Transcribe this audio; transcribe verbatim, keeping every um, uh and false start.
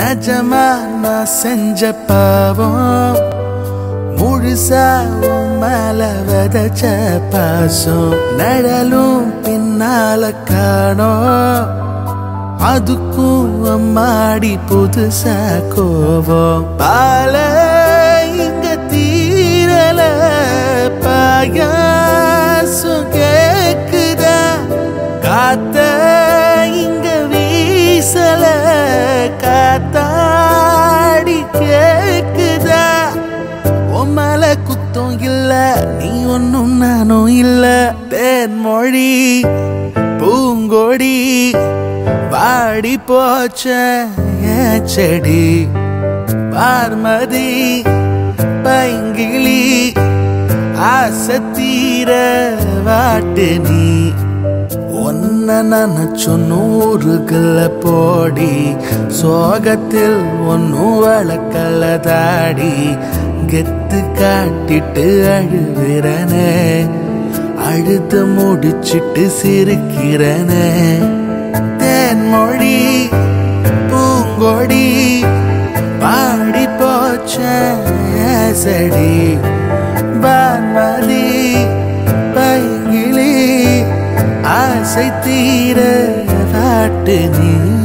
நஜமா நான் செஞ்ச பாவம் முழுசா மேல விதைச்ச பாசம் நடலும் பின்னால காணோம் அதுக்கும் அம்மாடி புதுசா கோவம் பால இங்க தீரல பாயாசம் கேக்குதா காத்த இங்க வீசல காத்தாடி கேக்குதா உம்மல குத்தம் இல்ல நீ ஒன்னும் நானும் இல்ல தேன்மொழி பூங்கொடி வாடி போச்ச செடி பார்மதி பைங்கிளி ஆசை தீர வாட்டு நீ ஒன்ன நினைச்சு நூறுகள்ல போடி சோகத்தில் ஒன்னும் வளர்க்கல தாடி கெத்து காட்டிட்டு அழுகிறனே அழுத முடிச்சிட்டு சிரிக்கிறனே தேன்மொழி பூங்கொடி பாடி போச்ச செடி பான்மதி பைங்கிளி ஆசை தீர வாட்டு நீ